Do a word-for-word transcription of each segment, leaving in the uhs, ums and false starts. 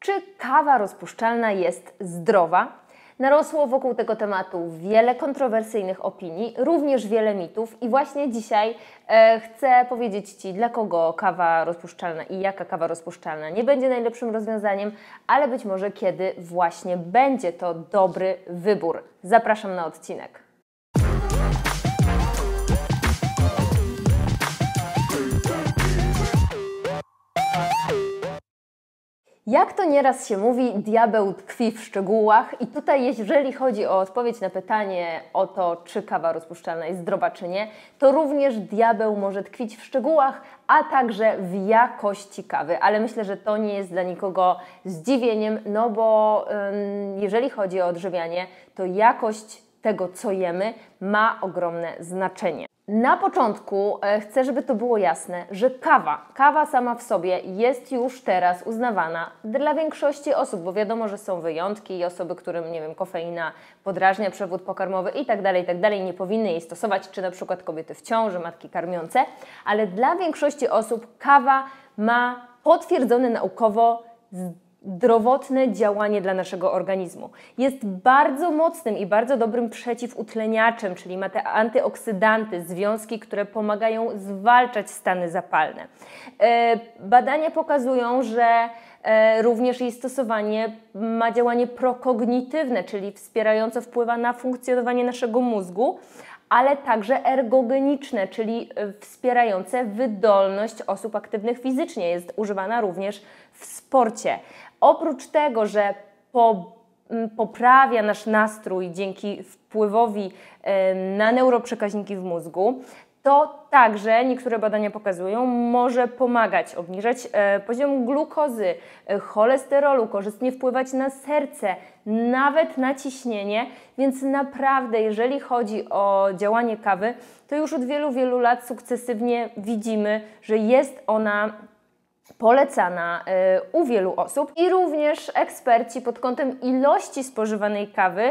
Czy kawa rozpuszczalna jest zdrowa? Narosło wokół tego tematu wiele kontrowersyjnych opinii, również wiele mitów i właśnie dzisiaj e, chcę powiedzieć Ci, dla kogo kawa rozpuszczalna i jaka kawa rozpuszczalna nie będzie najlepszym rozwiązaniem, ale być może kiedy właśnie będzie to dobry wybór. Zapraszam na odcinek. Jak to nieraz się mówi, diabeł tkwi w szczegółach i tutaj jeżeli chodzi o odpowiedź na pytanie o to, czy kawa rozpuszczalna jest zdrowa, czy nie, to również diabeł może tkwić w szczegółach, a także w jakości kawy, ale myślę, że to nie jest dla nikogo zdziwieniem, no bo ym, jeżeli chodzi o odżywianie, to jakość tego, co jemy, ma ogromne znaczenie. Na początku e, chcę, żeby to było jasne, że kawa, kawa sama w sobie jest już teraz uznawana dla większości osób, bo wiadomo, że są wyjątki i osoby, którym, nie wiem, kofeina podrażnia przewód pokarmowy i tak dalej, i tak dalej, nie powinny jej stosować, czy na przykład kobiety w ciąży, matki karmiące, ale dla większości osób kawa ma potwierdzone naukowo zdrowotne działanie dla naszego organizmu. Jest bardzo mocnym i bardzo dobrym przeciwutleniaczem, czyli ma te antyoksydanty, związki, które pomagają zwalczać stany zapalne. E, badania pokazują, że e, również jej stosowanie ma działanie prokognitywne, czyli wspierające wpływa na funkcjonowanie naszego mózgu, ale także ergogeniczne, czyli wspierające wydolność osób aktywnych fizycznie. Jest używana również w sporcie. Oprócz tego, że po, poprawia nasz nastrój dzięki wpływowi na neuroprzekaźniki w mózgu, to także niektóre badania pokazują, może pomagać obniżać e, poziom glukozy, e, cholesterolu, korzystnie wpływać na serce, nawet na ciśnienie, więc naprawdę jeżeli chodzi o działanie kawy, to już od wielu, wielu lat sukcesywnie widzimy, że jest ona polecana y, u wielu osób i również eksperci pod kątem ilości spożywanej kawy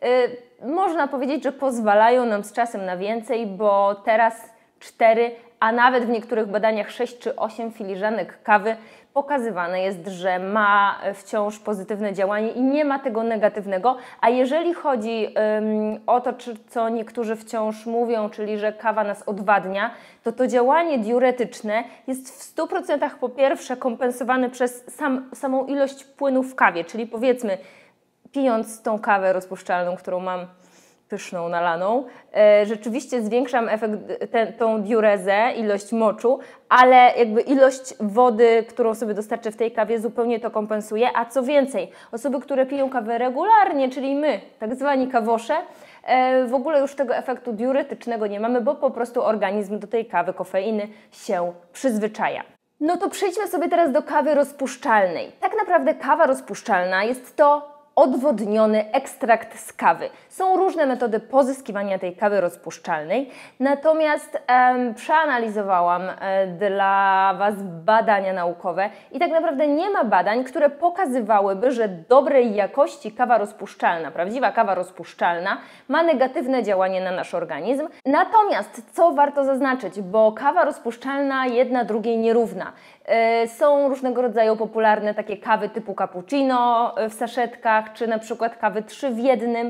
y, można powiedzieć, że pozwalają nam z czasem na więcej, bo teraz cztery, a nawet w niektórych badaniach sześć czy osiem filiżanek kawy pokazywane jest, że ma wciąż pozytywne działanie i nie ma tego negatywnego, a jeżeli chodzi um, o to, czy, co niektórzy wciąż mówią, czyli że kawa nas odwadnia, to to działanie diuretyczne jest w stu procentach po pierwsze kompensowane przez sam, samą ilość płynu w kawie, czyli powiedzmy pijąc tą kawę rozpuszczalną, którą mam pyszną, nalaną, e, rzeczywiście zwiększam efekt, te, tą diurezę, ilość moczu, ale jakby ilość wody, którą sobie dostarczę w tej kawie, zupełnie to kompensuje, a co więcej, osoby, które piją kawę regularnie, czyli my, tak zwani kawosze, e, w ogóle już tego efektu diuretycznego nie mamy, bo po prostu organizm do tej kawy, kofeiny się przyzwyczaja. No to przejdźmy sobie teraz do kawy rozpuszczalnej. Tak naprawdę kawa rozpuszczalna jest to odwodniony ekstrakt z kawy. Są różne metody pozyskiwania tej kawy rozpuszczalnej, natomiast em, przeanalizowałam e, dla Was badania naukowe i tak naprawdę nie ma badań, które pokazywałyby, że dobrej jakości kawa rozpuszczalna, prawdziwa kawa rozpuszczalna ma negatywne działanie na nasz organizm. Natomiast, co warto zaznaczyć, bo kawa rozpuszczalna jedna drugiej nierówna. E, są różnego rodzaju popularne takie kawy typu cappuccino w saszetkach, czy na przykład kawy trzy w jednym.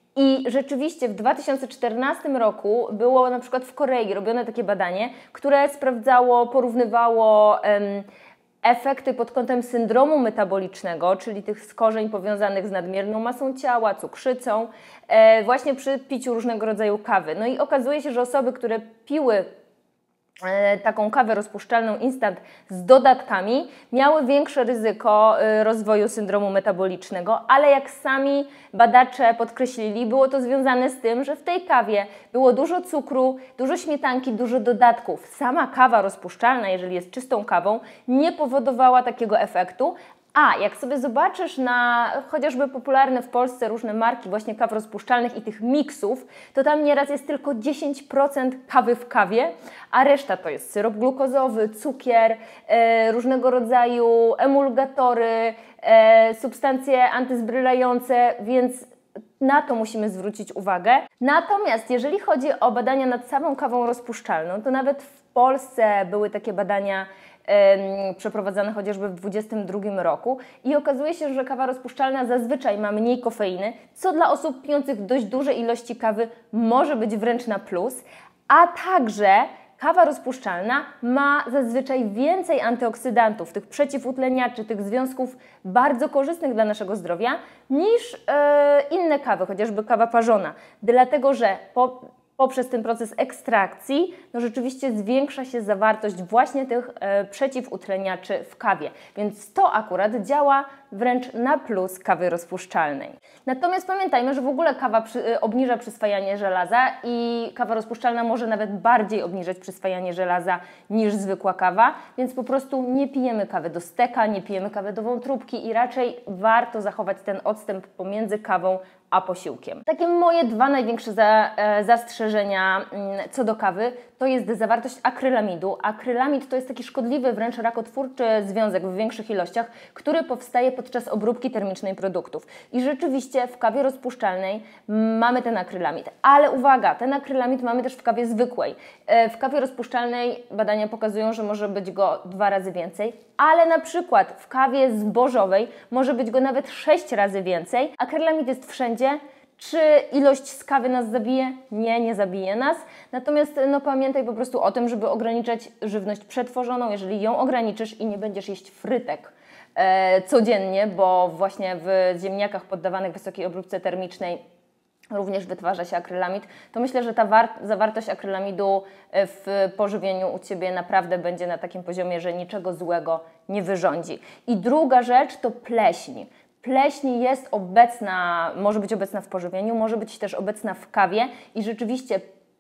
I rzeczywiście w dwa tysiące czternastym roku było na przykład w Korei robione takie badanie, które sprawdzało, porównywało em, efekty pod kątem syndromu metabolicznego, czyli tych skorzeń powiązanych z nadmierną masą ciała, cukrzycą, e, właśnie przy piciu różnego rodzaju kawy. No i okazuje się, że osoby, które piły taką kawę rozpuszczalną instant z dodatkami, miały większe ryzyko rozwoju syndromu metabolicznego, ale jak sami badacze podkreślili, było to związane z tym, że w tej kawie było dużo cukru, dużo śmietanki, dużo dodatków. Sama kawa rozpuszczalna, jeżeli jest czystą kawą, nie powodowała takiego efektu. A jak sobie zobaczysz na chociażby popularne w Polsce różne marki właśnie kaw rozpuszczalnych i tych miksów, to tam nieraz jest tylko dziesięć procent kawy w kawie, a reszta to jest syrop glukozowy, cukier, e, różnego rodzaju emulgatory, e, substancje antyzbrylające, więc na to musimy zwrócić uwagę. Natomiast jeżeli chodzi o badania nad samą kawą rozpuszczalną, to nawet w Polsce były takie badania e, przeprowadzane chociażby w dwudziestym drugim roku i okazuje się, że kawa rozpuszczalna zazwyczaj ma mniej kofeiny, co dla osób pijących dość duże ilości kawy może być wręcz na plus, a także kawa rozpuszczalna ma zazwyczaj więcej antyoksydantów, tych przeciwutleniaczy, tych związków bardzo korzystnych dla naszego zdrowia niż e, inne kawy, chociażby kawa parzona. Dlatego, że po, poprzez ten proces ekstrakcji no rzeczywiście zwiększa się zawartość właśnie tych e, przeciwutleniaczy w kawie. Więc to akurat działa wręcz na plus kawy rozpuszczalnej. Natomiast pamiętajmy, że w ogóle kawa przy, obniża przyswajanie żelaza i kawa rozpuszczalna może nawet bardziej obniżać przyswajanie żelaza niż zwykła kawa, więc po prostu nie pijemy kawy do steka, nie pijemy kawy do wątróbki i raczej warto zachować ten odstęp pomiędzy kawą a posiłkiem. Takie moje dwa największe za, e, zastrzeżenia mm, co do kawy to jest zawartość akrylamidu. Akrylamid to jest taki szkodliwy, wręcz rakotwórczy związek w większych ilościach, który powstaje podczas obróbki termicznej produktów. I rzeczywiście w kawie rozpuszczalnej mamy ten akrylamid. Ale uwaga, ten akrylamid mamy też w kawie zwykłej. E, w kawie rozpuszczalnej badania pokazują, że może być go dwa razy więcej, ale na przykład w kawie zbożowej może być go nawet sześć razy więcej. Akrylamid jest wszędzie. Czy ilość z kawy nas zabije? Nie, nie zabije nas. Natomiast no, pamiętaj po prostu o tym, żeby ograniczać żywność przetworzoną. Jeżeli ją ograniczysz i nie będziesz jeść frytek e, codziennie, bo właśnie w ziemniakach poddawanych wysokiej obróbce termicznej również wytwarza się akrylamid, to myślę, że ta zawartość akrylamidu w pożywieniu u Ciebie naprawdę będzie na takim poziomie, że niczego złego nie wyrządzi. I druga rzecz to pleśń. Pleśń jest obecna, może być obecna w pożywieniu, może być też obecna w kawie i rzeczywiście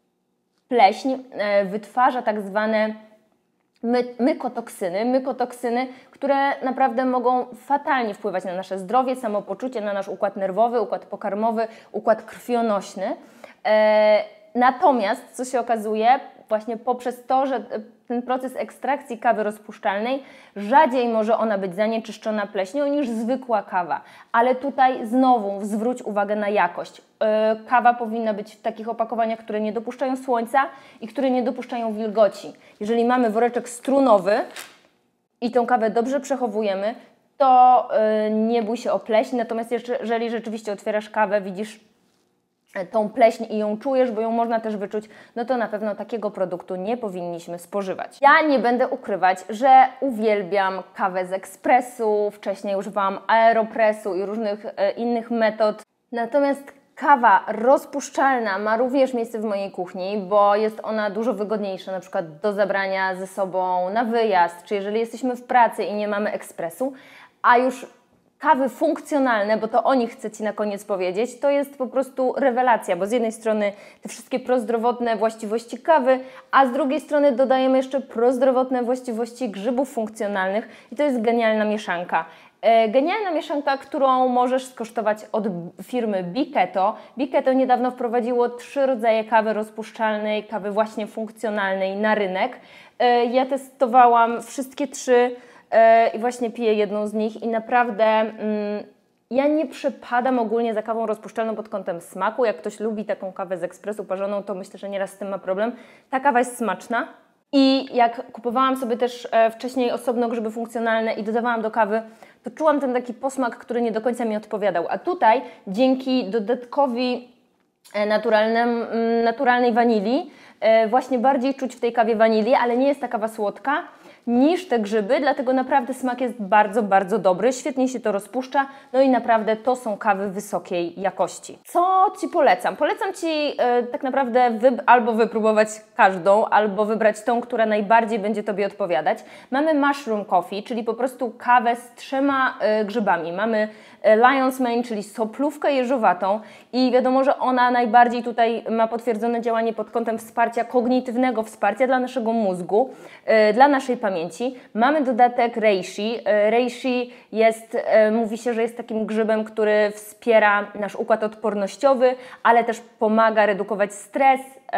pleśń wytwarza tak zwane my, mykotoksyny, mykotoksyny, które naprawdę mogą fatalnie wpływać na nasze zdrowie, samopoczucie, na nasz układ nerwowy, układ pokarmowy, układ krwionośny. E, natomiast, co się okazuje, właśnie poprzez to, że ten proces ekstrakcji kawy rozpuszczalnej, rzadziej może ona być zanieczyszczona pleśnią niż zwykła kawa. Ale tutaj znowu zwróć uwagę na jakość. Yy, kawa powinna być w takich opakowaniach, które nie dopuszczają słońca i które nie dopuszczają wilgoci. Jeżeli mamy woreczek strunowy i tą kawę dobrze przechowujemy, to yy, nie bój się o pleśń. Natomiast jeżeli rzeczywiście otwierasz kawę, widzisz tą pleśń i ją czujesz, bo ją można też wyczuć, no to na pewno takiego produktu nie powinniśmy spożywać. Ja nie będę ukrywać, że uwielbiam kawę z ekspresu, wcześniej używałam aeropresu i różnych e, innych metod. Natomiast kawa rozpuszczalna ma również miejsce w mojej kuchni, bo jest ona dużo wygodniejsza, na przykład do zabrania ze sobą na wyjazd, czy jeżeli jesteśmy w pracy i nie mamy ekspresu, a już kawy funkcjonalne, bo to o nich chcę Ci na koniec powiedzieć, to jest po prostu rewelacja, bo z jednej strony te wszystkie prozdrowotne właściwości kawy, a z drugiej strony dodajemy jeszcze prozdrowotne właściwości grzybów funkcjonalnych i to jest genialna mieszanka. E, genialna mieszanka, którą możesz skosztować od firmy Biketo. Biketo niedawno wprowadziło trzy rodzaje kawy rozpuszczalnej, kawy właśnie funkcjonalnej na rynek. E, ja testowałam wszystkie trzy i właśnie piję jedną z nich i naprawdę mm, ja nie przepadam ogólnie za kawą rozpuszczalną pod kątem smaku. Jak ktoś lubi taką kawę z ekspresu parzoną, to myślę, że nieraz z tym ma problem. Ta kawa jest smaczna i jak kupowałam sobie też e, wcześniej osobno grzyby funkcjonalne i dodawałam do kawy, to czułam ten taki posmak, który nie do końca mi odpowiadał. A tutaj dzięki dodatkowi e, naturalnym, naturalnej wanilii e, właśnie bardziej czuć w tej kawie wanilię, ale nie jest ta kawa słodka niż te grzyby, dlatego naprawdę smak jest bardzo, bardzo dobry, świetnie się to rozpuszcza, no i naprawdę to są kawy wysokiej jakości. Co Ci polecam? Polecam Ci e, tak naprawdę wy, albo wypróbować każdą, albo wybrać tą, która najbardziej będzie Tobie odpowiadać. Mamy mushroom coffee, czyli po prostu kawę z trzema e, grzybami. Mamy e, lion's mane, czyli soplówkę jeżowatą i wiadomo, że ona najbardziej tutaj ma potwierdzone działanie pod kątem wsparcia kognitywnego, wsparcia dla naszego mózgu, e, dla naszej pamięci. Mamy dodatek reishi. Reishi jest, mówi się, że jest takim grzybem, który wspiera nasz układ odpornościowy, ale też pomaga redukować stres,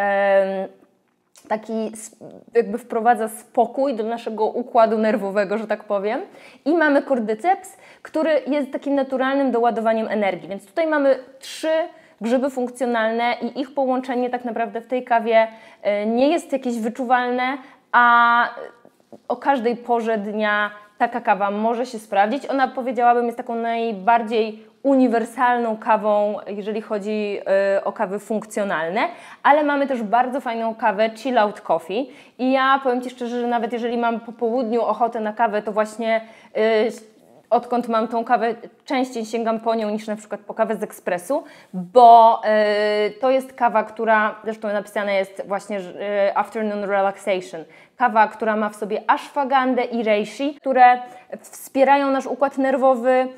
taki jakby wprowadza spokój do naszego układu nerwowego, że tak powiem. I mamy cordyceps, który jest takim naturalnym doładowaniem energii. Więc tutaj mamy trzy grzyby funkcjonalne i ich połączenie tak naprawdę w tej kawie nie jest jakieś wyczuwalne, a o każdej porze dnia taka kawa może się sprawdzić. Ona, powiedziałabym, jest taką najbardziej uniwersalną kawą, jeżeli chodzi y, o kawy funkcjonalne, ale mamy też bardzo fajną kawę Chill Out Coffee i ja powiem Ci szczerze, że nawet jeżeli mam po południu ochotę na kawę, to właśnie y, odkąd mam tą kawę, częściej sięgam po nią niż na przykład po kawę z ekspresu, bo y, to jest kawa, która, zresztą napisane jest właśnie y, Afternoon Relaxation. Kawa, która ma w sobie ashwagandę i reishi, które wspierają nasz układ nerwowy y,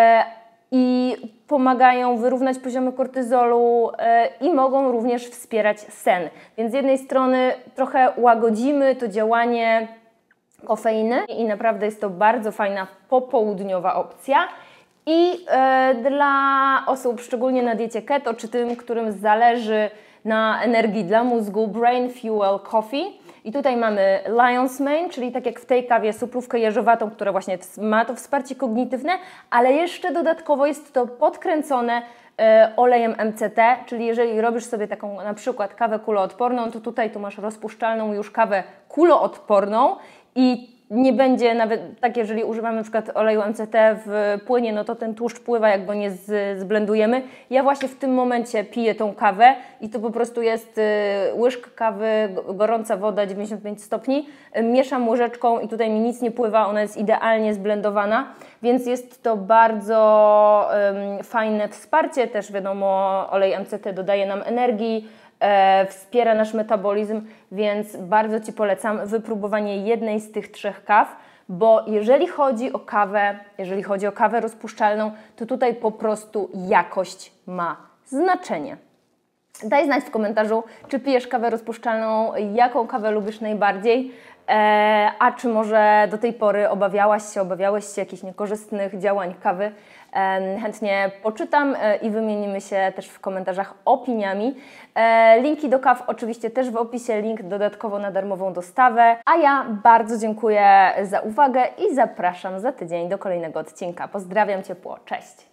i pomagają wyrównać poziomy kortyzolu y, i mogą również wspierać sen. Więc z jednej strony trochę łagodzimy to działanie kofeiny i naprawdę jest to bardzo fajna popołudniowa opcja. I e, dla osób szczególnie na diecie keto, czy tym, którym zależy na energii dla mózgu, Brain Fuel Coffee. I tutaj mamy Lion's Mane, czyli tak jak w tej kawie suplówkę jeżowatą, która właśnie ma to wsparcie kognitywne, ale jeszcze dodatkowo jest to podkręcone e, olejem M C T, czyli jeżeli robisz sobie taką na przykład kawę kuloodporną, to tutaj tu masz rozpuszczalną już kawę kuloodporną i nie będzie nawet, tak jeżeli używamy na przykład oleju M C T w płynie, no to ten tłuszcz pływa, jak go nie z, zblendujemy. Ja właśnie w tym momencie piję tą kawę i to po prostu jest y, łyżka kawy, gorąca woda, dziewięćdziesiąt pięć stopni, y, mieszam łyżeczką i tutaj mi nic nie pływa, ona jest idealnie zblendowana, więc jest to bardzo y, fajne wsparcie, też wiadomo, olej M C T dodaje nam energii, E, wspiera nasz metabolizm, więc bardzo Ci polecam wypróbowanie jednej z tych trzech kaw, bo jeżeli chodzi o kawę, jeżeli chodzi o kawę rozpuszczalną, to tutaj po prostu jakość ma znaczenie. Daj znać w komentarzu, czy pijesz kawę rozpuszczalną, jaką kawę lubisz najbardziej, e, a czy może do tej pory obawiałaś się, obawiałeś się jakichś niekorzystnych działań kawy. E, chętnie poczytam e, i wymienimy się też w komentarzach opiniami. E, linki do kaw oczywiście też w opisie, link dodatkowo na darmową dostawę. A ja bardzo dziękuję za uwagę i zapraszam za tydzień do kolejnego odcinka. Pozdrawiam ciepło, cześć!